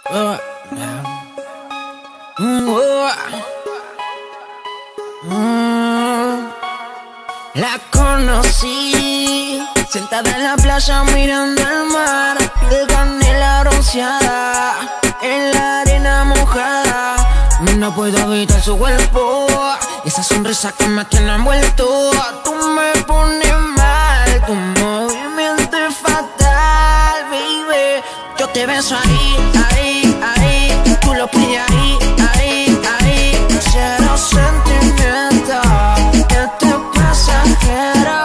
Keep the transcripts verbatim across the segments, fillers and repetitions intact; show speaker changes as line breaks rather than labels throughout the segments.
Oh, mm, oh. Mm. La conocí sentada en la playa mirando el mar, piel canela bronceada, en la arena mojada. No puedo evitar su cuerpo, esa sonrisa que me tiene envuelto. Tú me pones mal, tu movimiento es fatal, baby. Yo te beso ahí, ahí, ahí, tú lo pides ahí, ahí, ahí. Cero sentimiento, este pasajero.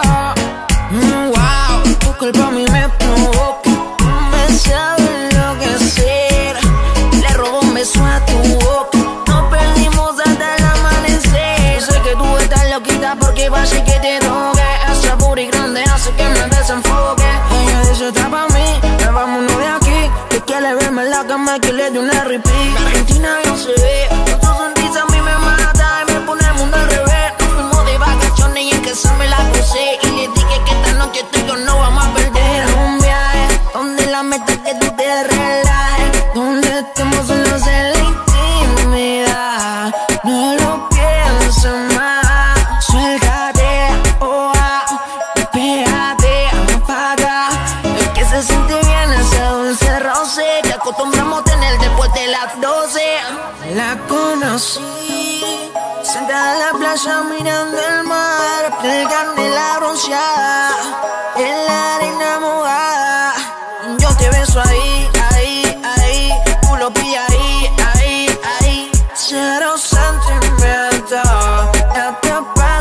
Mm, wow, tu culpa a mí me provoca, me sabe enloquecer. Le robó un beso a tu boca, nos perdimos hasta el amanecer. Sé que tú estás loquita porque vaya y que te drogue. Esa booty grande hace que me desenfoque. Ella dice está pa' mí, ya vámonos de aquí. Que quiere verme en la cama, que le dé una repeat. La Argentina no se ve, con tu sonrisa a mí me mata y me pone el mundo al revés. Nos fuimos de vacaciones y en que se me la crucé. Y le dije que esta noche tú y yo no vamos a perder. Un viaje donde la meta es que tú te relajes, donde estemos solos en la intimidad. No lo pienses más, suéltate, oh, ah, pégate, apaga. Es que se siente bien ese dulce roce que acostumbramos a tener después de las doce. La conocí sentada en la playa mirando el mar, piel canela bronceada, en la arena mojada. Yo te beso ahí, ahí, ahí, tú lo pides ahí, ahí, ahí. Cero sentimiento, este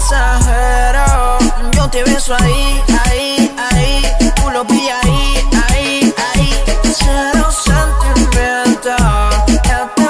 pasajero. Yo te beso ahí, ahí, ahí, tú lo pides ahí, ahí, ahí. Cero sentimiento, este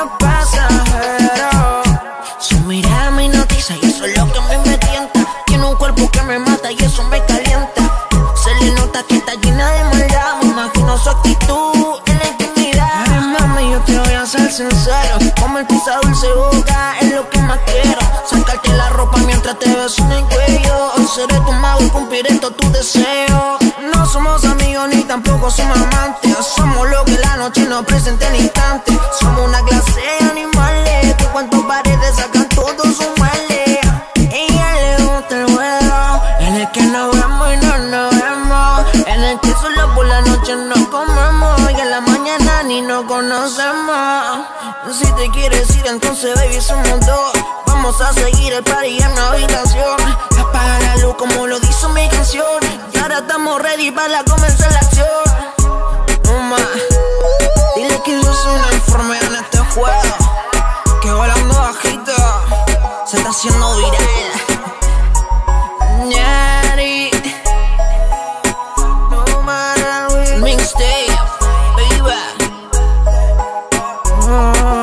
pasajero. Su mirada me hipnotiza y eso es lo que a mí me tienta. Tiene un cuerpo que me mata y eso me calienta. Se le nota que está llena de maldad, me imagino su actitud en la intimidad. Ay, mami, yo te voy a ser sincero, comer pizza dulce boca es lo que más quiero. Sacarte la ropa mientras te beso en el cuello. Hoy seré tu mago y cumpliré todos tus deseos. No somos amigos ni tampoco somos amantes, somos lo que la noche nos presenta en instante. Somos una clase de animales que cuanto paredes sacan todos sus males. Ella le gusta el juego en el que nos vemos y no nos vemos, en el que solo por la noche nos comemos y en la mañana ni nos conocemos. Si te quieres ir entonces baby somos dos, vamos a seguir el party en la habitación. Apaga la luz como lo dice mi canción y ahora estamos ready para comenzar la acción. No más, dile que yo soy una enfermedad en este juego, que volando bajito se está haciendo viral. Nyari, no matter what, mixtape, baby. Oh.